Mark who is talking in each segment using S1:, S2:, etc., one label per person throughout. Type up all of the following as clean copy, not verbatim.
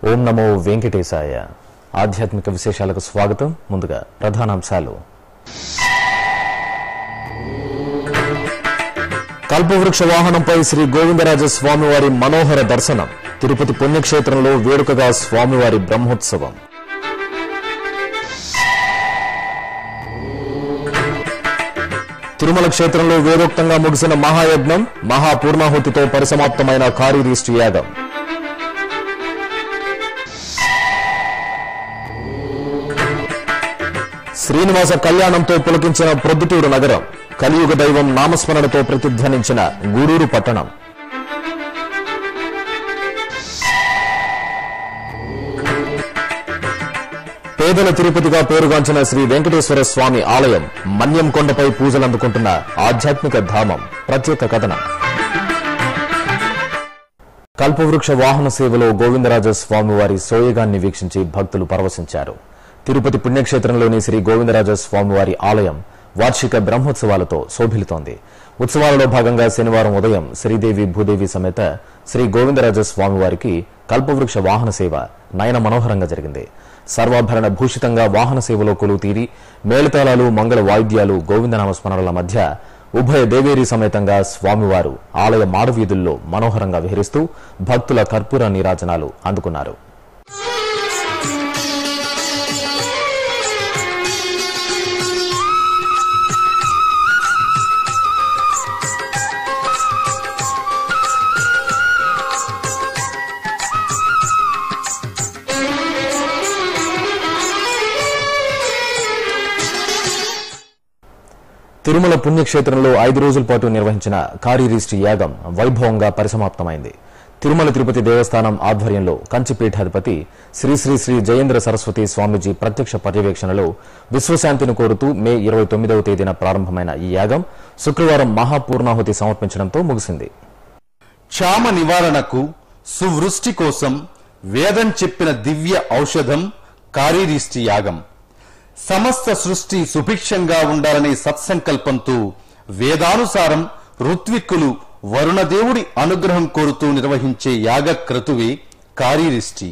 S1: ఓం నమో వెంకటేశాయ. ఆధ్యాత్మిక విశేషాలకు స్వాగతం. ముందుగా ప్రధానాంశాలు. కల్పవృక్ష వాహనంపై శ్రీ గోవిందరాజ స్వామివారి మనోహర దర్శనం. తిరుపతి పుణ్యక్షేత్రంలో వేడుకగా స్వామివారి బ్రహ్మోత్సవం. తిరుమల క్షేత్రంలో వేదోక్తంగా ముగిసిన మహాయజ్ఞం, మహాపూర్ణాహుతితో పరిసమాప్తమైన కార్యరీష్టి యాగం. శ్రీనివాస కళ్యాణంతో పులకించిన ప్రొద్దుటూరు నగరం. కలియుగ దైవం నామస్మరణతో ప్రతిధ్వనించిన గూడూరు పట్టణం. పేదల తిరుపతిగా పేరుగాంచిన శ్రీ వెంకటేశ్వర స్వామి ఆలయం. మన్యం కొండపై పూజలందుకుంటున్న ఆధ్యాత్మిక ధామం. ప్రత్యేక కథనం. కల్పవృక్ష వాహన సేవలో గోవిందరాజ స్వామివారి సోయగాన్ని వీక్షించి భక్తులు పరవశించారు. తిరుపతి పుణ్యక్షేత్రంలోని శ్రీ గోవిందరాజ స్వామివారి ఆలయం వార్షిక బ్రహ్మోత్సవాలతో శోభిల్లుతోంది. ఉత్సవాలలో భాగంగా శనివారం ఉదయం శ్రీదేవి భూదేవి సమేత శ్రీ గోవిందరాజ స్వామివారికి కల్పవృక్ష వాహన సేవ నయన మనోహరంగా జరిగింది. సర్వాభరణ భూషితంగా వాహన సేవలో కొలువు తీరి మేళతాళాలు, మంగళ వాయిద్యాలు, గోవిందనామ స్మరణల మధ్య ఉభయ దేవేరి సమేతంగా స్వామివారు ఆలయ మాడవీధుల్లో మనోహరంగా విహరిస్తూ భక్తుల కర్పూర నీరాజనాలు అందుకున్నారు. తిరుమల పుణ్యక్షేత్రంలో 5 రోజుల పాటు నిర్వహించిన కార్యరీష్టి యాగం వైభవంగా పరిసమాప్తమైంది. తిరుమల తిరుపతి దేవస్థానం ఆధ్వర్యంలో కంచిపీఠాధిపతి శ్రీ శ్రీ శ్రీ జయేంద్ర సరస్వతి స్వామీజీ ప్రత్యక్ష పర్యవేక్షణలో విశ్వశాంతిని కోరుతూ మే 29వ తేదీన ప్రారంభమైన ఈ యాగం శుక్రవారం మహాపూర్ణాహుతి సమర్పించడంతో ముగిసింది.
S2: క్షామ నివారణకు, సువృష్టి కోసం వేదం చెప్పిన దివ్య ఔషధం కార్యరీష్టి యాగం. సమస్త సృష్టి సుభిక్షంగా ఉండాలనే సత్సంకల్పంతో వేదానుసారం ఋత్విక్కులు వరుణదేవుడి అనుగ్రహం కోరుతూ నిర్వహించే యాగక్రతువే కార్యరీష్టి.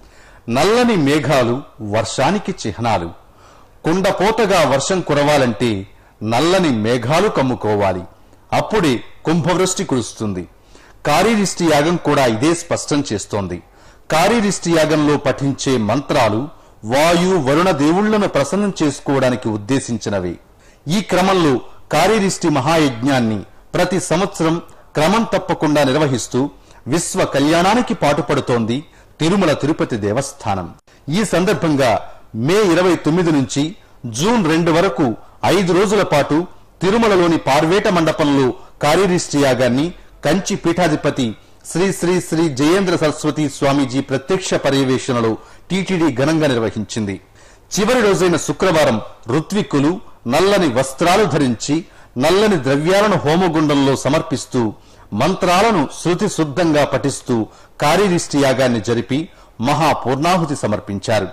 S2: నల్లని మేఘాలు వర్షానికి చిహ్నాలు. కుండపోతగా వర్షం కురవాలంటే నల్లని మేఘాలు కమ్ముకోవాలి. అప్పుడే కుంభవృష్టి కురుస్తుంది. కార్యరీష్టి యాగం కూడా ఇదే స్పష్టం చేస్తోంది. కార్యరీష్టి యాగంలో పఠించే మంత్రాలు వాయు, వరుణ దేవుళ్లను ప్రసన్నం చేసుకోవడానికి ఉద్దేశించినవి. ఈ క్రమంలో కార్యరీష్టి మహాయజ్ఞాన్ని ప్రతి సంవత్సరం క్రమం తప్పకుండా నిర్వహిస్తూ విశ్వ కళ్యాణానికి పాటుపడుతోంది తిరుమల తిరుపతి దేవస్థానం. ఈ సందర్భంగా మే 29 నుంచి జూన్ 2 వరకు 5 రోజుల పాటు తిరుమలలోని పార్వేట మండపంలో కార్యరీష్టి యాగాన్ని కంచి పీఠాధిపతి శ్రీ శ్రీ శ్రీ జయేంద్ర సరస్వతి స్వామీజీ ప్రత్యక్ష పర్యవేక్షణలో టీటీడీ ఘనంగా నిర్వహించింది. చివరి రోజైన శుక్రవారం ఋత్విక్కులు నల్లని వస్త్రాలు ధరించి నల్లని ద్రవ్యాలను హోమగుండంలో సమర్పిస్తూ మంత్రాలను శృతి శుద్ధంగా పఠిస్తూ కార్యరీష్టి యాగాన్ని జరిపి మహాపూర్ణాహుతి సమర్పించారు.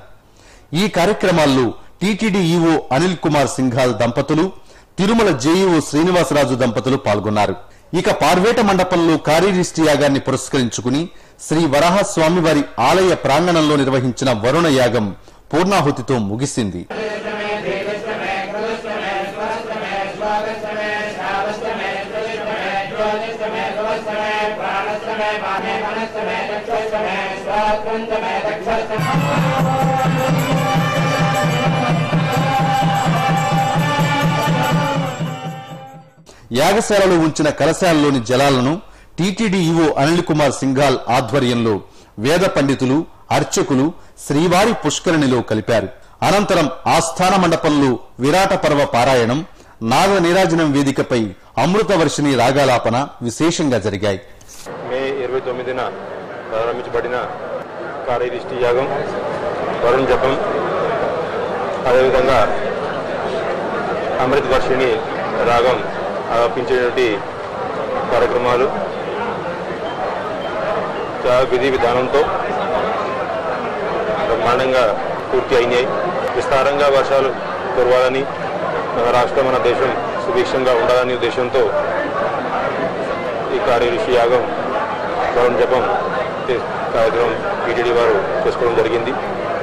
S2: ఈ కార్యక్రమాల్లో టీటీడీ ఈవో అనిల్ కుమార్ సింఘాల్ దంపతులు, తిరుమల జేఈఓ శ్రీనివాసరాజు దంపతులు పాల్గొన్నారు. ఇక పార్వేట మండపంలో కార్యరీష్టి యాగాన్ని పురస్కరించుకుని శ్రీ వరాహస్వామివారి ఆలయ ప్రాంగణంలో నిర్వహించిన వరుణ యాగం పూర్ణాహుతితో ముగిసింది. యాగశాలలో ఉంచిన కలశాలలోని జలాలను టీటీడీ ఈవో అనిల్ కుమార్ సింఘాల్ ఆధ్వర్యంలో వేద పండితులు, అర్చకులు శ్రీవారి పుష్కరిణిలో కలిపారు. అనంతరం ఆస్థాన మండపంలో విరాట పర్వ పారాయణం, నాగ నీరాజనం వేదికపై అమృతవర్షిణి రాగాలాపన విశేషంగా జరిగాయి.
S3: మే 29న ప్రారంభించబడిన కార్యరీష్టి యాగం, వరుణ జపం, అదేవిధంగా అమృతవర్షిణి రాగం ఆలపించేటువంటి కార్యక్రమాలు చాలా విధి విధానంతో బ్రహ్మాండంగా పూర్తి అయినాయి. విస్తారంగా వర్షాలు కురవాలని, మన రాష్ట్రం, మన దేశం సుభిక్షంగా ఉండాలనే ఉద్దేశంతో ఈ కార్యరీష్టి యాగం, వరుణ జపం కార్యక్రమం టీటీడీ వారు చేసుకోవడం జరిగింది.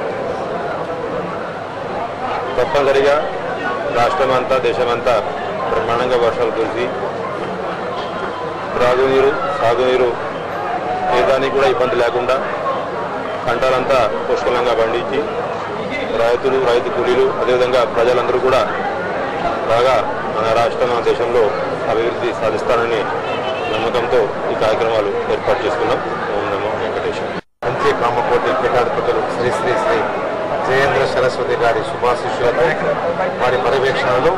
S3: తప్పనిసరిగా రాష్ట్రమంతా దేశమంతా బ్రహ్మాండంగా వర్షాలు కురిసి త్రాగునీరు సాగునీరు ఏదానికి కూడా ఇబ్బంది లేకుండా పంటలంతా పుష్కలంగా పండించి రైతులు రైతు కూలీలు అదేవిధంగా ప్రజలందరూ కూడా బాగా మన రాష్ట్రం మన దేశంలో అభివృద్ధి సాధిస్తారని నమ్మకంతో ఈ కార్యక్రమాలు ఏర్పాటు చేసుకున్నాం. ఓం నమో వెంకటేశ్వర.
S4: మంత్రి కామకోటి పీఠాధిపతులు శ్రీ శ్రీ శ్రీ జయేంద్ర సరస్వతి గారి శుభాశిష్యులతో వారి పర్యవేక్షణలో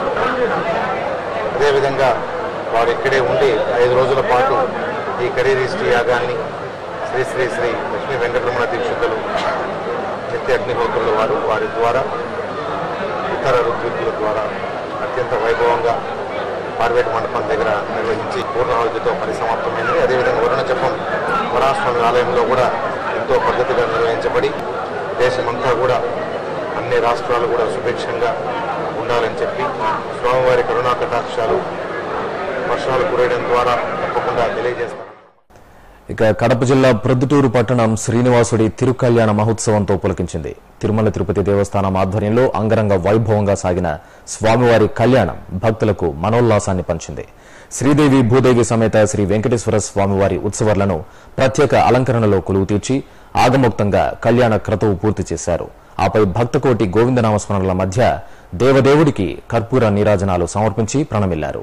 S4: అదేవిధంగా వారు ఇక్కడే ఉండి 5 రోజుల పాటు ఈ కరీరిష్టి యాగాన్ని శ్రీ శ్రీ శ్రీ లక్ష్మీ వెంకటరమణ దీక్షితులు నిత్య అగ్నిహోత్రుల వారి ద్వారా ఇతర ఋత్వికుల ద్వారా అత్యంత వైభవంగా పార్వేట మండపం దగ్గర నిర్వహించి పూర్ణాహుతితో పరిసమాప్తమైనది. అదేవిధంగా వరుణ జపం వరాస్వామి ఆలయంలో కూడా ఎంతో పద్ధతిగా నిర్వహించబడి దేశమంతా కూడా అన్ని రాష్ట్రాలు కూడా సుభిక్షంగా ఉండాలని చెప్పి స్వామివారి కరుణా కటాక్షాలు వర్షాలు కురియడం ద్వారా తప్పకుండా తెలియజేస్తారు.
S1: ఇక కడప జిల్లా ప్రొద్దుటూరు పట్టణం శ్రీనివాసుడి తిరుకల్యాణ మహోత్సవంతో పులకించింది. తిరుమల తిరుపతి దేవస్థానం ఆధ్వర్యంలో అంగరంగ వైభవంగా సాగిన స్వామివారి కళ్యాణం భక్తులకు మనోల్లాసాన్ని పంచింది. శ్రీదేవి భూదేవి సమేత శ్రీ వెంకటేశ్వర స్వామివారి ఉత్సవాలను ప్రత్యేక అలంకరణలో కొలువు తీర్చి ఆగమోక్తంగా కళ్యాణ క్రతువు పూర్తి చేశారు. ఆపై భక్తకోటి గోవిందనామస్మరణల మధ్య దేవదేవుడికి కర్పూర నీరాజనాలు సమర్పించి ప్రణమిల్లారు.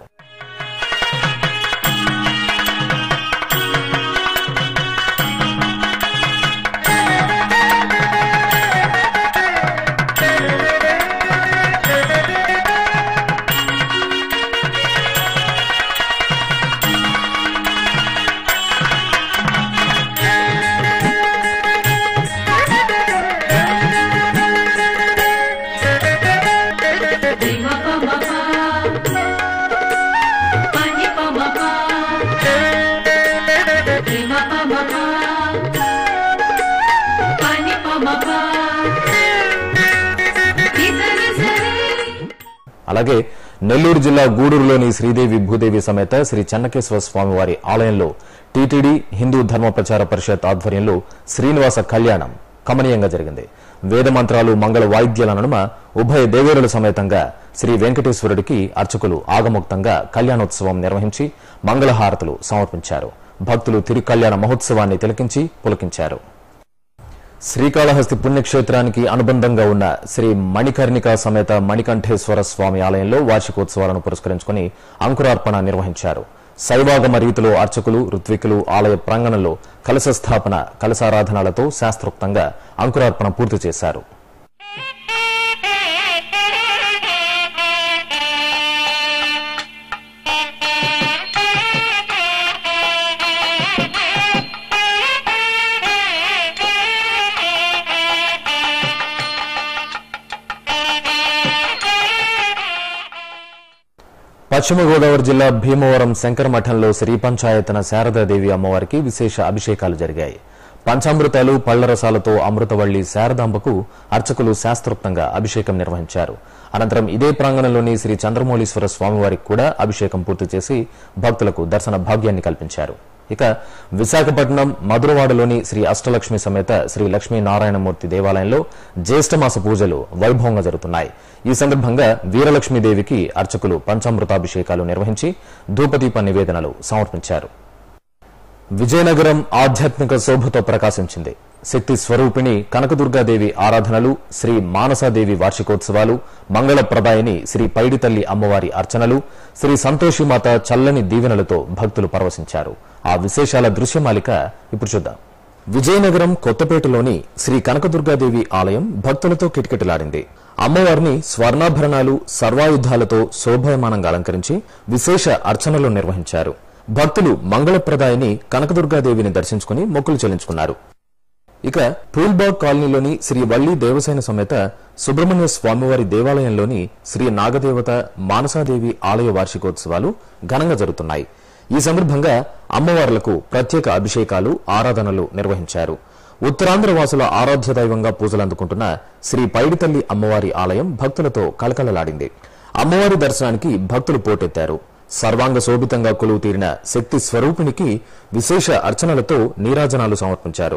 S1: అలాగే నెల్లూరు జిల్లా గూడూరులోని శ్రీదేవి భూదేవి సమేత శ్రీ చెన్నకేశ్వర స్వామివారి ఆలయంలో టీటీడీ హిందూ ధర్మ ప్రచార పరిషత్ ఆధ్వర్యంలో శ్రీనివాస కళ్యాణం కమనీయంగా జరిగింది. వేద మంత్రాలు మంగళ వాయిద్యాల నడుమ ఉభయ దేవేరుల సమేతంగా శ్రీ వెంకటేశ్వరుడికి అర్చకులు ఆగమోక్తంగా కళ్యాణోత్సవం నిర్వహించి మంగళహారతులు సమర్పించారు. భక్తులు తిరుకల్యాణ మహోత్సవాన్ని తిలకించి పులకించారు. శ్రీకాళహస్తి పుణ్యక్షేత్రానికి అనుబంధంగా ఉన్న శ్రీ మణికర్ణిక సమేత మణికంఠేశ్వర స్వామి ఆలయంలో వార్షికోత్సవాలను పురస్కరించుకుని అంకురార్పణ నిర్వహించారు. శైవాగమ రీతిలో అర్చకులు ఋత్వికులు ఆలయ ప్రాంగణంలో కలశ స్థాపన కలశారాధనలతో శాస్త్రోక్తంగా అంకురార్పణ పూర్తి చేశారు. పశ్చిమ గోదావరి జిల్లా భీమవరం శంకరమఠంలో శ్రీ పంచాయతన శారదాదేవి అమ్మవారికి విశేష అభిషేకాలు జరిగాయి. పంచామృతాలు పళ్లరసాలతో అమృతవల్లి శారదాంబకు అర్చకులు శాస్త్రోక్తంగా అభిషేకం నిర్వహించారు. అనంతరం ఇదే ప్రాంగణంలోని శ్రీ చంద్రమౌళీశ్వర స్వామివారికి కూడా అభిషేకం పూర్తి చేసి భక్తులకు దర్శన భాగ్యాన్ని కల్పించారు. ఇక విశాఖపట్నం మధురవాడలోని శ్రీ అష్టలక్ష్మి సమేత శ్రీ లక్ష్మీనారాయణమూర్తి దేవాలయంలో జ్యేష్ఠమాస పూజలు వైభవంగా జరుగుతున్నాయి. ఈ సందర్భంగా వీరలక్ష్మీదేవికి అర్చకులు పంచామృతాభిషేకాలు నిర్వహించి ధూపదీప నివేదనలు సమర్పించారు. విజయనగరం ఆధ్యాత్మిక శోభతో ప్రకాశించింది. శక్తి స్వరూపిణి కనకదుర్గాదేవి ఆరాధనలు, శ్రీ మానసాదేవి వార్షికోత్సవాలు, మంగళప్రదాయిని శ్రీ పైడితల్లి అమ్మవారి అర్చనలు, శ్రీ సంతోషిమాత చల్లని దీవెనలతో భక్తులు పరవశించారు. ఆ విశేషాల దృశ్యమాలిక ఇప్పుడు చూద్దాం. విజయనగరం కొత్తపేటలోని శ్రీ కనకదుర్గాదేవి ఆలయం భక్తులతో కిటకిటలాడింది. అమ్మవారిని స్వర్ణాభరణాలు సర్వాయుధాలతో శోభాయమానంగా అలంకరించి విశేష అర్చనలు నిర్వహించారు. భక్తులు మంగళప్రదాయిని కనకదుర్గాదేవిని దర్శించుకుని మొక్కులు చెల్లించుకున్నారు. ఇక పూల్బాగ్ కాలనీలోని శ్రీ వల్లి దేవసేన సమేత సుబ్రహ్మణ్య స్వామివారి దేవాలయంలోని శ్రీ నాగదేవత మానసాదేవి ఆలయ వార్షికోత్సవాలు ఘనంగా జరుగుతున్నాయి. ఈ సందర్భంగా అమ్మవార్లకు ప్రత్యేక అభిషేకాలు ఆరాధనలు నిర్వహించారు. ఉత్తరాంధ్ర వాసుల ఆరాధ్య దైవంగా పూజలు అందుకుంటున్న శ్రీ పైడితల్లి అమ్మవారి ఆలయం భక్తులతో కలకలలాడింది. అమ్మవారి దర్శనానికి భక్తులు పోటెత్తారు. సర్వాంగ శోభితంగా కొలువు తీరిన శక్తి స్వరూపిణికి విశేష అర్చనలతో నీరాజనాలు సమర్పించారు.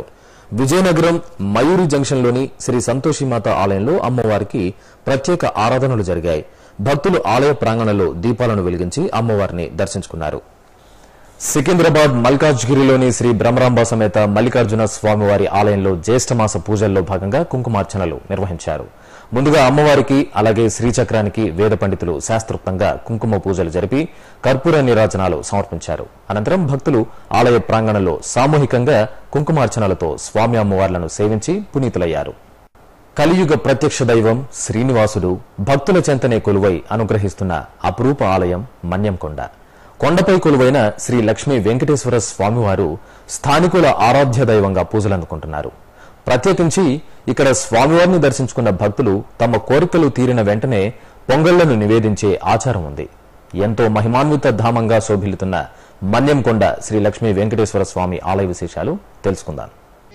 S1: విజయనగరం మయూరి జంక్షన్లోని శ్రీ సంతోషిమాత ఆలయంలో అమ్మవారికి ప్రత్యేక ఆరాధనలు జరిగాయి. భక్తులు ఆలయ ప్రాంగణంలో దీపాలను వెలిగించి అమ్మవారిని దర్శించుకున్నారు. సికింద్రాబాద్ మల్కాజ్గిరిలోని శ్రీ బ్రహ్మరాంబ సమేత మల్లికార్జున స్వామివారి ఆలయంలో జ్యేష్ఠమాస పూజల్లో భాగంగా కుంకుమార్చనలు నిర్వహించారు. ముందుగా అమ్మవారికి అలాగే శ్రీచక్రానికి వేద పండితులు శాస్త్రోక్తంగా కుంకుమ పూజలు జరిపి కర్పూర నీరాజనాలు సమర్పించారు. అనంతరం భక్తులు ఆలయ ప్రాంగణంలో సామూహికంగా కుంకుమార్చనలతో స్వామి అమ్మవార్లను సేవించి పునీతులయ్యారు. కలియుగ ప్రత్యక్ష దైవం శ్రీనివాసుడు భక్తుల చెంతనే కొలువై అనుగ్రహిస్తున్న అపురూప ఆలయం మన్యంకొండ. కొండపై కొలువైన శ్రీ లక్ష్మీ వెంకటేశ్వర స్వామివారు స్థానికుల ఆరాధ్య దైవంగా పూజలందుకుంటున్నారు. ప్రత్యేకించి ఇక్కడ స్వామివారిని దర్శించుకున్న భక్తులు తమ కోరికలు తీరిన వెంటనే పొంగళ్లను నివేదించే ఆచారం ఉంది. ఎంతో మహిమాన్విత ధామంగా శోభిల్లుతున్న మన్యంకొండ శ్రీ లక్ష్మీ వెంకటేశ్వర స్వామి ఆలయ విశేషాలు తెలుసుకుందాం.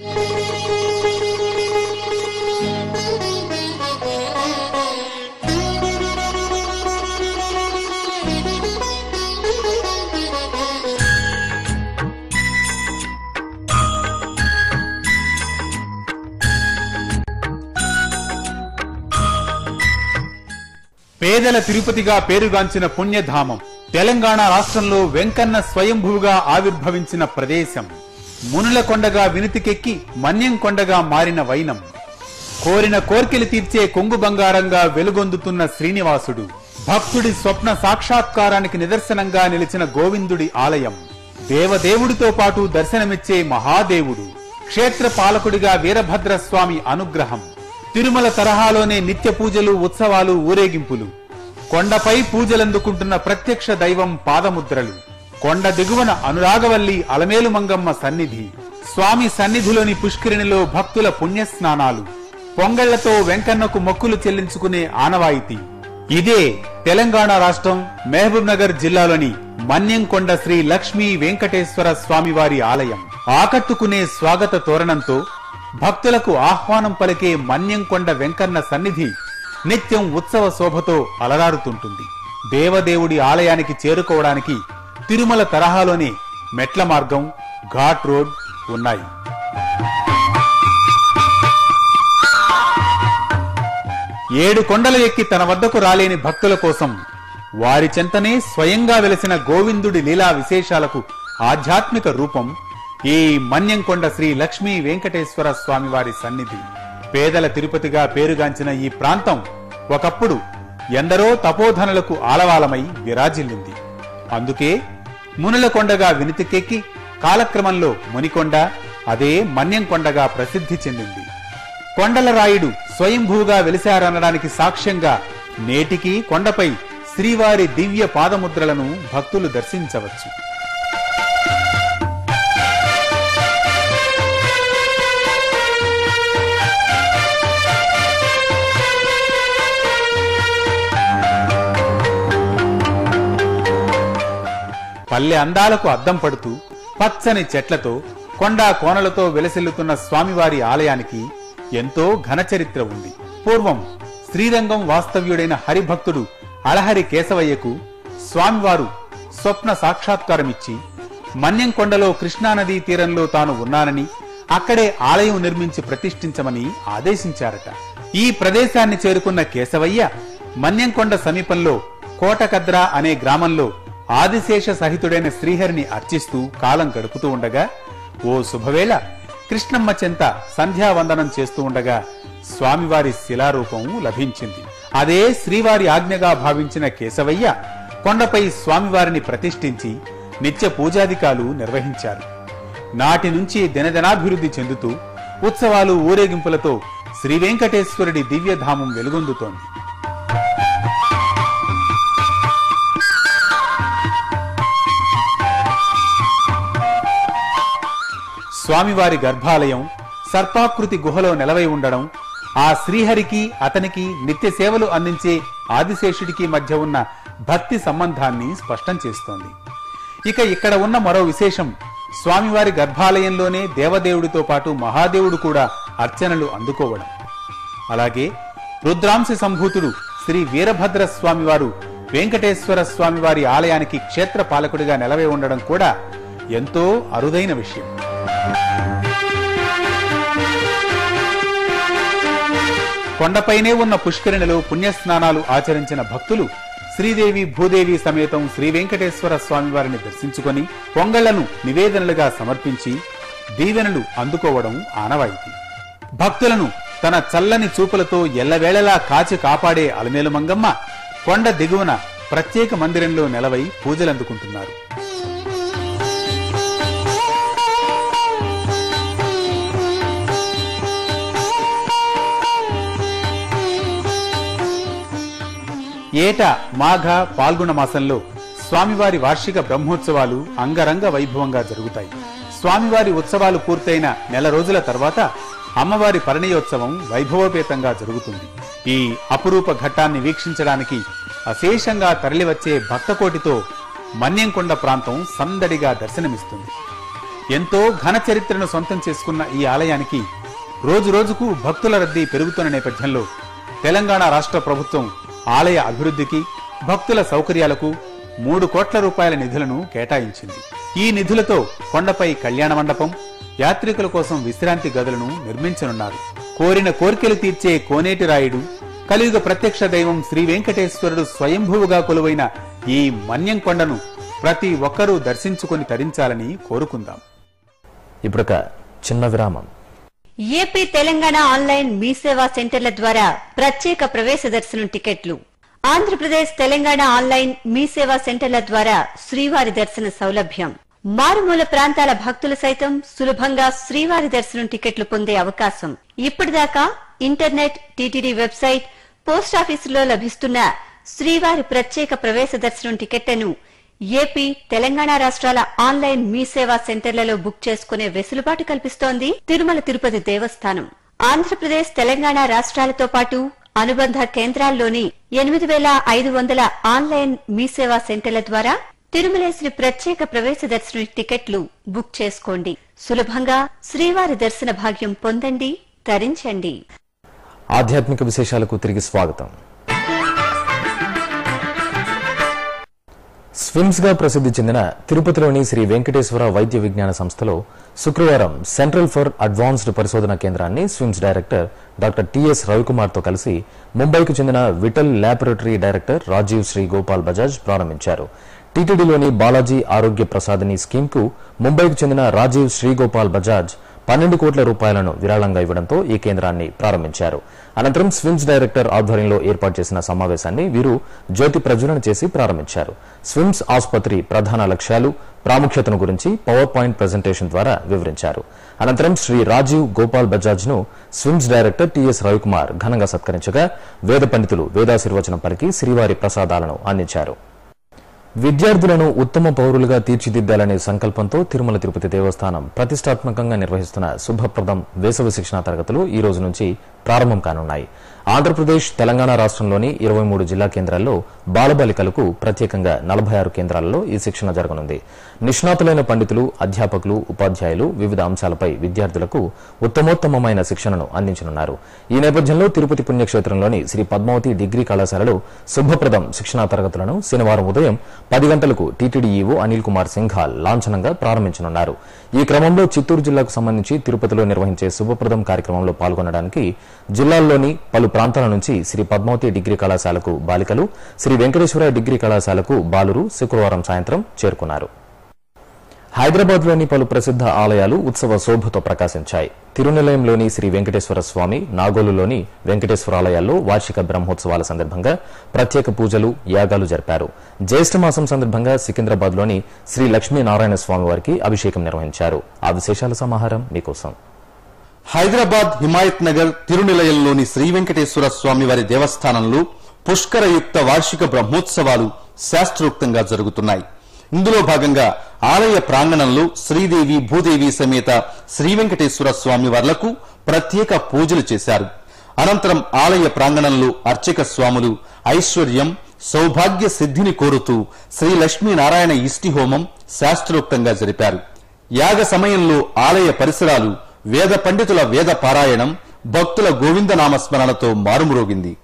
S5: పేదల తిరుపతిగా పేరుగాంచిన పుణ్యధామం, తెలంగాణ రాష్ట్రంలో వెంకన్న స్వయంభువుగా ఆవిర్భవించిన ప్రదేశం, మునుల కొండగా వినుతికెక్కి మన్యం కొండగా మారిన వైనం, కోరిన కోర్కెలు తీర్చే కొంగు బంగారంగా వెలుగొందుతున్న శ్రీనివాసుడు, భక్తుడి స్వప్న సాక్షాత్కారానికి నిదర్శనంగా నిలిచిన గోవిందుడి ఆలయం, దేవదేవుడితో పాటు దర్శనమిచ్చే మహాదేవుడు, క్షేత్ర పాలకుడిగా వీరభద్రస్వామి అనుగ్రహం, తిరుమల తరహాలోనే నిత్య పూజలు, ఉత్సవాలు, ఊరేగింపులు, కొండపై పూజలందుకుంటున్న ప్రత్యక్ష దైవం పాదముద్రలు, కొండ దిగువన అనురాగవల్లి అలమేలు మంగమ్మ సన్నిధి, స్వామి సన్నిధిలోని పుష్కరిణిలో భక్తుల పుణ్యస్నానాలు, పొంగళ్లతో వెంకన్నకు మొక్కులు చెల్లించుకునే ఆనవాయితీ. ఇదే తెలంగాణ రాష్ట్రం మహబూబ్ నగర్ జిల్లాలోని మన్యంకొండ శ్రీ లక్ష్మీ వెంకటేశ్వర స్వామివారి ఆలయం. ఆకట్టుకునే స్వాగత తోరణంతో భక్తులకు ఆహ్వానం పలికే మన్యంకొండ వెంకన్న సన్నిధి నిత్యం ఉత్సవ శోభతో అలరారుతుంటుంది. దేవదేవుడి ఆలయానికి చేరుకోవడానికి తిరుమల తరహాలోనే మెట్ల మార్గం, ఘాట్ రోడ్ ఉన్నాయి. ఏడు కొండలు ఎక్కి తన వద్దకు రాలేని భక్తుల కోసం వారి చెంతనే స్వయంగా వెలసిన గోవిందుడి లీలా విశేషాలకు ఆధ్యాత్మిక రూపం ఈ మన్యంకొండ శ్రీ లక్ష్మీ వెంకటేశ్వర స్వామివారి సన్నిధి. పేదల తిరుపతిగా పేరుగాంచిన ఈ ప్రాంతం ఒకప్పుడు ఎందరో తపోధనులకు ఆలవాలమై విరాజిల్లింది. అందుకే మునుల కొండగా వినుతికెక్కి కాలక్రమంలో మునికొండ, అదే మన్యంకొండగా ప్రసిద్ధి చెందింది. కొండల రాయుడు స్వయంభూగా వెలిశారనడానికి సాక్ష్యంగా నేటికి కొండపై శ్రీవారి దివ్య పాదముద్రలను భక్తులు దర్శించవచ్చు. పల్లె అందాలకు అద్దం పడుతూ పచ్చని చెట్లతో, కొండా కోనలతో వెలసిల్లుతున్న స్వామివారి ఆలయానికి ఎంతో ఘనచరిత్ర ఉంది. పూర్వం శ్రీరంగం వాస్తవ్యుడైన హరిభక్తుడు అళహరి కేశవయ్యకు స్వామివారు స్వప్న సాక్షాత్కారమిచ్చి మన్యంకొండలో కృష్ణానదీ తీరంలో తాను ఉన్నానని, అక్కడే ఆలయం నిర్మించి ప్రతిష్ఠించమని ఆదేశించారట. ఈ ప్రదేశాన్ని చేరుకున్న కేశవయ్య మన్యంకొండ సమీపంలో కోటకద్ర అనే గ్రామంలో ఆదిశేష సహితుడైన శ్రీహరిని అర్చిస్తూ కాలం గడుపుతూ ఉండగా ఓ శుభవేళ కృష్ణమ్మ చెంత సంధ్యావందనం చేస్తూ ఉండగా స్వామివారి శిలారూపం లభించింది. అదే శ్రీవారి ఆజ్ఞగా భావించిన కేశవయ్య కొండపై స్వామివారిని ప్రతిష్ఠించి నిత్య పూజాధికాలు నిర్వహించారు. నాటి నుంచి దినదినాభివృద్ధి చెందుతూ ఉత్సవాలు, ఊరేగింపులతో శ్రీ వెంకటేశ్వరుడి దివ్యధామం వెలుగొందుతోంది. స్వామివారి గర్భాలయం సర్పాకృతి గుహలో నెలవై ఉండడం, ఆ శ్రీహరికి అతనికి నిత్య సేవలు అందించే ఆదిశేషుడికి మధ్య ఉన్న భక్తి సంబంధాన్ని స్పష్టం చేస్తోంది. ఇక ఇక్కడ ఉన్న మరో విశేషం, స్వామివారి గర్భాలయంలోనే దేవదేవుడితో పాటు మహాదేవుడు కూడా అర్చనలు అందుకోవడం. అలాగే రుద్రాంశ సంభూతుడు శ్రీ వీరభద్ర స్వామివారు వెంకటేశ్వర స్వామివారి ఆలయానికి క్షేత్ర పాలకుడిగా నెలవై ఉండడం కూడా ఎంతో అరుదైన విషయం. కొండపైనే ఉన్న పుష్కరిణిలో పుణ్యస్నానాలు ఆచరించిన భక్తులు శ్రీదేవి భూదేవి సమేతం శ్రీ వెంకటేశ్వర స్వామివారిని దర్శించుకొని పొంగళ్లను నివేదనలుగా సమర్పించి దీవెనలు అందుకోవడం ఆనవాయితీ. భక్తులను తన చల్లని చూపులతో ఎల్లవేళలా కాచి కాపాడే అలమేలు మంగమ్మ కొండ దిగువన ప్రత్యేక మందిరంలో నెలవై పూజలందుకుంటున్నారు. ఏటా మాఘ పాల్గొన మాసంలో స్వామివారి వార్షిక బ్రహ్మోత్సవాలు అంగరంగ వైభవంగా జరుగుతాయి. స్వామివారి ఉత్సవాలు పూర్తయిన నెల రోజుల తర్వాత అమ్మవారి పరిణయోత్సవం వైభవోపేతంగా జరుగుతుంది. ఈ అపురూప ఘట్టాన్ని వీక్షించడానికి అశేషంగా తరలివచ్చే భక్తకోటితో మన్యంకొండ ప్రాంతం సందడిగా దర్శనమిస్తుంది. ఎంతో ఘన చరిత్రను సొంతం చేసుకున్న ఈ ఆలయానికి రోజురోజుకు భక్తుల రద్దీ పెరుగుతున్న నేపథ్యంలో తెలంగాణ రాష్ట్ర ప్రభుత్వం ఆలయ అభివృద్ధికి, భక్తుల సౌకర్యాలకు 3 కోట్ల రూపాయల నిధులను కేటాయించింది. ఈ నిధులతో కొండపై కళ్యాణ మండపం, యాత్రికుల కోసం విశ్రాంతి గదులను నిర్మించనున్నారు. కోరిన కోర్కెలు తీర్చే కోనేటి రాయుడు, కలియుగ ప్రత్యక్ష దైవం శ్రీ వెంకటేశ్వరుడు స్వయంభువుగా కొలువైన ఈ మన్యంకొండను ప్రతి ఒక్కరూ దర్శించుకుని తరించాలని కోరుకుందాం.
S1: ఇప్పుడొక చిన్న విరామం.
S6: ఏపీ తెలంగాణ ఆన్లైన్ మీ సేవా సెంటర్ల ద్వారా ప్రత్యేక ప్రవేశ దర్శనం టికెట్లు. ఆంధ్రప్రదేశ్ తెలంగాణ ఆన్లైన్ మీ సేవా సెంటర్ల ద్వారా శ్రీవారి దర్శన సౌలభ్యం. మారుమూల ప్రాంతాల భక్తులు సైతం సులభంగా శ్రీవారి దర్శనం టికెట్లు పొందే అవకాశం. ఇప్పటిదాకా ఇంటర్నెట్, టీటీడీ వెబ్సైట్, పోస్టాఫీసులో లభిస్తున్న శ్రీవారి ప్రత్యేక ప్రవేశ దర్శనం టికెట్లను ఏపీ తెలంగాణ రాష్ట్రాల ఆన్లైన్ మీ సేవా సెంటర్లలో బుక్ చేసుకునే వెసులుబాటు కల్పిస్తోంది తిరుమల తిరుపతి దేవస్థానం. ఆంధ్రప్రదేశ్ తెలంగాణ రాష్ట్రాలతో పాటు అనుబంధ కేంద్రాల్లోని 8,500 ఆన్లైన్ మీ సేవా సెంటర్ల ద్వారా తిరుమలేశ్వరి ప్రత్యేక ప్రవేశ దర్శన టికెట్లు బుక్ చేసుకోండి. సులభంగా శ్రీవారి దర్శన భాగ్యం పొందండి, తరించండి.
S1: ఆధ్యాత్మిక విశేషాలకు తిరిగి స్వాగతం. స్విమ్స్ గా ప్రసిద్ధి చెందిన తిరుపతిలోని శ్రీ వెంకటేశ్వర వైద్య విజ్ఞాన సంస్థలో శుక్రవారం సెంట్రల్ ఫర్ అడ్వాన్స్డ్ పరిశోధన కేంద్రాన్ని SVIMS director doctor TS Ravikumar తో కలిసి ముంబైకు చెందిన విఠల్ ల్యాబొరేటరీ డైరెక్టర్ రాజీవ్ శ్రీ గోపాల్ బజాజ్ ప్రారంభించారు. టీటీడీలోని బాలాజీ ఆరోగ్య ప్రసాదిని స్కీమ్ కు ముంబైకు చెందిన రాజీవ్ శ్రీగోపాల్ బజాజ్ 12 కోట్ల రూపాయలను విరాళంగా ఇవ్వడంతో ఈ కేంద్రాన్ని ప్రారంభించారు. అనంతరం స్విమ్స్ డైరెక్టర్ ఆధ్వర్యంలో ఏర్పాటు చేసిన సమావేశాన్ని వీరు జ్యోతి ప్రజ్వలన చేసి ప్రారంభించారు. స్విమ్స్ ఆసుపత్రి ప్రధాన లక్ష్యాలు, ప్రాముఖ్యతను గురించి పవర్ పాయింట్ ప్రెజెంటేషన్ ద్వారా వివరించారు. అనంతరం శ్రీ రాజీవ్ గోపాల్ బజాజ్ ను స్విమ్స్ డైరెక్టర్ టిఎస్ రవికుమార్ ఘనంగా సత్కరించగా వేద పండితులు వేదాశీర్వచనం పలికి శ్రీవారి ప్రసాదాలను అందించారు. విద్యార్థులను ఉత్తమ పౌరులుగా తీర్చిదిద్దాలనే సంకల్పంతో తిరుమల తిరుపతి దేవస్థానం ప్రతిష్టాత్మకంగా నిర్వహిస్తున్న శుభప్రదం వేసవి శిక్షణా తరగతులు ఈ రోజు నుంచి ప్రారంభం కానున్నాయి. ఆంధ్రప్రదేశ్, తెలంగాణ రాష్ట్రంలోని 23 జిల్లా కేంద్రాల్లో బాలబాలికలకు ప్రత్యేకంగా 46 కేంద్రాలలో ఈ శిక్షణ జరగనుంది. నిష్ణాతులైన పండితులు, అధ్యాపకులు, ఉపాధ్యాయులు వివిధ అంశాలపై విద్యార్థులకు ఉత్తమోత్తమమైన శిక్షణను అందించనున్నారు. ఈ నేపథ్యంలో తిరుపతి పుణ్యక్షేత్రంలోని శ్రీ పద్మావతి డిగ్రీ కళాశాలలో శుభప్రదం శిక్షణా తరగతులను శనివారం ఉదయం 10 గంటలకు టీటీడీ ఈవో అనిల్ కుమార్ సింఘాల్ లాంఛనంగా ప్రారంభించనున్నారు. ఈ క్రమంలో చిత్తూరు జిల్లాకు సంబంధించి తిరుపతిలో నిర్వహించే శుభప్రదం కార్యక్రమంలో పాల్గొనడానికి జిల్లాల్లోని పలు ప్రాంతాల నుంచి శ్రీ పద్మావతి డిగ్రీ కళాశాలకు బాలికలు, శ్రీ వెంకటేశ్వర డిగ్రీ కళాశాలకు బాలురు శుక్రవారం సాయంత్రం చేరుకున్నారు. హైదరాబాద్లోని పలు ప్రసిద్ధ ఆలయాలు ఉత్సవ శోభతో ప్రకాశించాయి. తిరునిలయంలోని శ్రీ వెంకటేశ్వర స్వామి, నాగోలులోని వెంకటేశ్వర ఆలయాల్లో వార్షిక బ్రహ్మోత్సవాల సందర్భంగా ప్రత్యేక పూజలు, యాగాలు జరిపారు. జ్యేష్ఠమాసం సందర్భంగా సికింద్రాబాద్లోని శ్రీ లక్ష్మీనారాయణ స్వామి వారికి అభిషేకం నిర్వహించారు. ఆ విశేషాల సమాహారం మీకోసం.
S2: హైదరాబాద్ హిమాయత్ నగర్ తిరునిలయంలోని శ్రీ వెంకటేశ్వర స్వామివారి దేవస్థానంలో పుష్కరయుక్త వార్షిక బ్రహ్మోత్సవాలు శాస్త్రోక్తంగా జరుగుతున్నాయి. ఇందులో భాగంగా ఆలయ ప్రాంగణంలో శ్రీదేవి భూదేవి సమేత శ్రీ వెంకటేశ్వర స్వామివార్లకు ప్రత్యేక పూజలు చేశారు. అనంతరం ఆలయ ప్రాంగణంలో అర్చక స్వాములు ఐశ్వర్యం, సౌభాగ్య సిద్ధిని కోరుతూ శ్రీ లక్ష్మీనారాయణ ఇష్టి హోమం శాస్త్రోక్తంగా జరిపారు. యాగ సమయంలో ఆలయ పరిసరాలు వేద పండితుల వేద పారాయణం, భక్తుల గోవిందనామస్మరణతో మారుమ్రోగింది.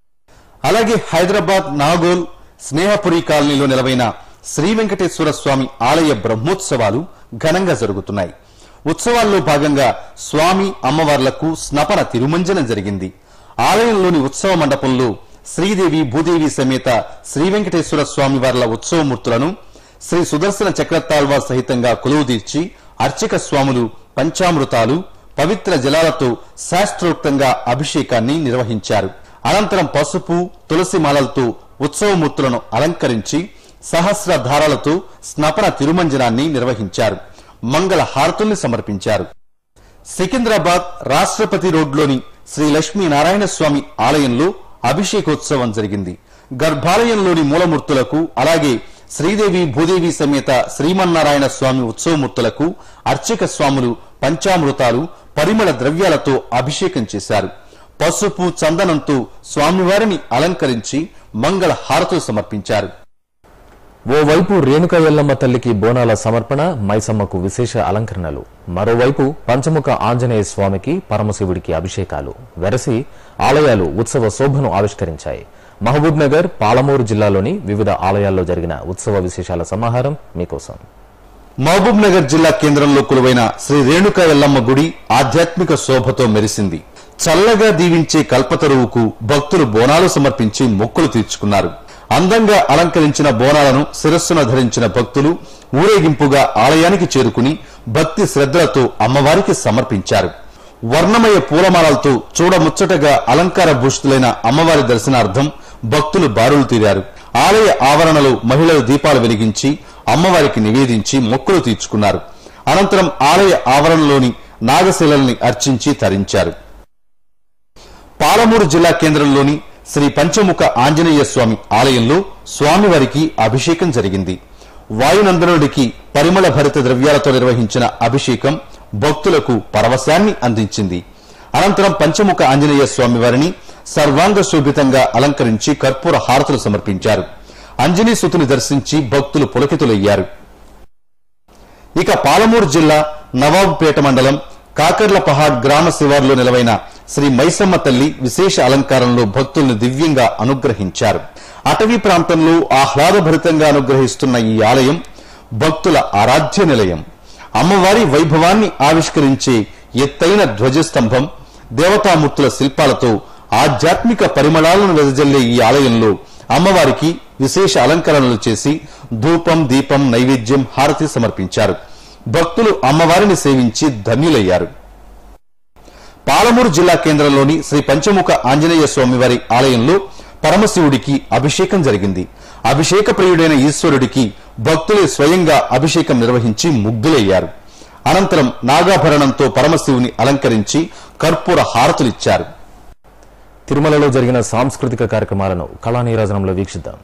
S2: అలాగే హైదరాబాద్ నాగోల్ స్నేహపురి కాలనీలో నెలవైన శ్రీ వెంకటేశ్వర స్వామి ఆలయ బ్రహ్మోత్సవాలు ఘనంగా జరుగుతున్నాయి. ఉత్సవాల్లో భాగంగా స్వామి అమ్మవార్లకు స్నపన తిరుమంజనం జరిగింది. ఆలయంలోని ఉత్సవ మండపంలో శ్రీదేవి భూదేవి సమేత శ్రీ వెంకటేశ్వర స్వామి వార్ల ఉత్సవమూర్తులను శ్రీ సుదర్శన చక్రతాళ్వార్ సహితంగా కొలువుదీర్చి అర్చక స్వాములు పంచామృతాలు పవిత్ర జలాలతో శాస్త్రోక్తంగా అభిషేకాన్ని నిర్వహించారు. అనంతరం పసుపు తులసి మాలలతో ఉత్సవమూర్తులను అలంకరించి సహస్ర ధారాలతో స్నపన తిరుమంజనాన్ని నిర్వహించారు. మంగళ హారతుల్ని సమర్పించారు. సికింద్రాబాద్ రాష్ట్రపతి రోడ్లోని శ్రీ లక్ష్మీనారాయణ స్వామి ఆలయంలో అభిషేకోత్సవం జరిగింది. గర్భాలయంలోని మూలమూర్తులకు అలాగే శ్రీదేవి భూదేవి సమేత శ్రీమన్నారాయణ స్వామి ఉత్సవమూర్తులకు అర్చక స్వాములు పంచామృతాలు పరిమళ ద్రవ్యాలతో అభిషేకం చేశారు. పసుపు చందనంతో స్వామివారిని అలంకరించి మంగళ హారతులు సమర్పించారు.
S1: ఓవైపు రేణుకా ఎల్లమ్మ తల్లికి బోనాల సమర్పణ, మైసమ్మకు విశేష అలంకరణలు, మరోవైపు పంచముఖ ఆంజనేయ స్వామికి పరమశివుడికి అభిషేకాలు వెరసి ఆలయాలు ఉత్సవ శోభను ఆవిష్కరించాయి. మహబూబ్ నగర్, పాలమూరు జిల్లాలోని వివిధ ఆలయాల్లో జరిగిన ఉత్సవ విశేషాల సమాహారం మీకోసం.
S2: మహబూబ్ నగర్ జిల్లా కేంద్రంలో కొలువైన శ్రీ రేణుకా ఎల్లమ్మ గుడి ఆధ్యాత్మిక శోభతో మెరిసింది. చల్లగా దీవించే కల్పతరువుకు భక్తులు బోనాలు సమర్పించి మొక్కులు తీర్చుకున్నారు. అందంగా అలంకరించిన బోనాలను శిరస్సున ధరించిన భక్తులు ఊరేగింపుగా ఆలయానికి చేరుకుని భక్తి శ్రద్ధలతో అమ్మవారికి సమర్పించారు. వర్ణమయ పూలమాలలతో చూడముచ్చటగా అలంకార భూషితులైన అమ్మవారి దర్శనార్థం భక్తులు బారులు తీరారు. ఆలయ ఆవరణలో మహిళలు దీపాలు వెలిగించి అమ్మవారికి నివేదించి మొక్కులు తీర్చుకున్నారు. అనంతరం ఆలయ ఆవరణలోని నాగశిలల్ని అర్చించి తరించారు. పాలమూరు జిల్లా కేంద్రంలోని శ్రీ పంచముఖ ఆంజనేయ స్వామి ఆలయంలో స్వామివారికి అభిషేకం జరిగింది. వాయునందనుడికి పరిమళ భరిత ద్రవ్యాలతో నిర్వహించిన అభిషేకం భక్తులకు పరవశాన్ని అందించింది. అనంతరం పంచముఖ ఆంజనేయ స్వామివారిని సర్వాంగ శోభితంగా అలంకరించి కర్పూర హారతులు సమర్పించారు. అంజనీ సుతుని దర్శించి భక్తులు పులకితులయ్యారు. ఇక పాలమూరు జిల్లా నవాబుపేట మండలం కాకర్లపహాడ్ గ్రామ శివార్లో నిలవైన శ్రీ మైసమ్మ తల్లి విశేష అలంకారంలో భక్తుల్ని దివ్యంగా అనుగ్రహించారు. అటవీ ప్రాంతంలో ఆహ్లాదభరితంగా అనుగ్రహిస్తున్న ఈ ఆలయం భక్తుల ఆరాధ్య నిలయం. అమ్మవారి వైభవాన్ని ఆవిష్కరించే ఎత్తైన ధ్వజస్తంభం, దేవతామూర్తుల శిల్పాలతో ఆధ్యాత్మిక పరిమళాలను వెదజల్లే ఈ ఆలయంలో అమ్మవారికి విశేష అలంకరణలు చేసి ధూపం, దీపం, నైవేద్యం, హారతి సమర్పించారు. భక్తులు అమ్మవారిని సేవించి ధన్యులయ్యారు. పాలమూరు జిల్లా కేంద్రంలోని శ్రీ పంచముఖ ఆంజనేయ స్వామివారి ఆలయంలో పరమశివుడికి అభిషేకం జరిగింది. అభిషేక ప్రియుడైన ఈశ్వరుడికి భక్తులే స్వయంగా అభిషేకం నిర్వహించి ముగ్ధులయ్యారు. అనంతరం నాగాభరణంతో పరమశివుని అలంకరించి కర్పూర హారతులిచ్చారు.
S1: తిరుమలలో జరిగిన సాంస్కృతిక కార్యక్రమాలను కళానీరాజనంలో వీక్షిద్దాం.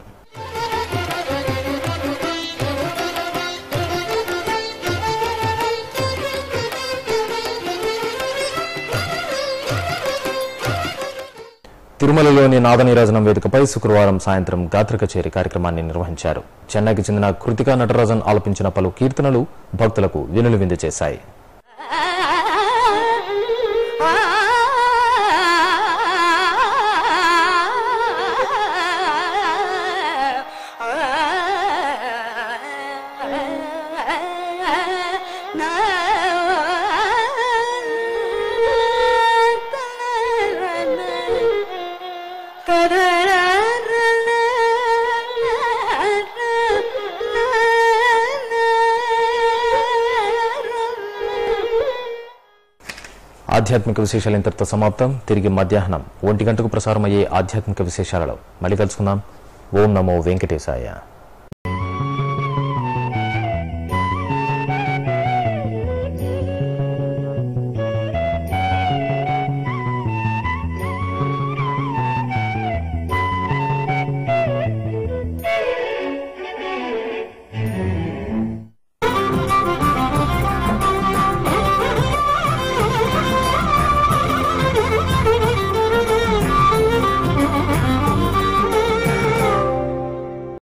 S1: తిరుమలలోని నాదనీరాజనం వేదికపై శుక్రవారం సాయంత్రం గాత్ర కచేరీ కార్యక్రమాన్ని నిర్వహించారు. చెన్నైకి చెందిన కృతికా నటరాజన్ ఆలపించిన పలు కీర్తనలు భక్తులకు వినులు విందు చేశాయి. ఆధ్యాత్మిక విశేషాలు ఇంతటితో సమాప్తం. తిరిగి మధ్యాహ్నం 1 గంటకు ప్రసారమయ్యే ఆధ్యాత్మిక విశేషాలలో మళ్ళీ కలుసుకుందాం. ఓం నమో వెంకటేశాయ.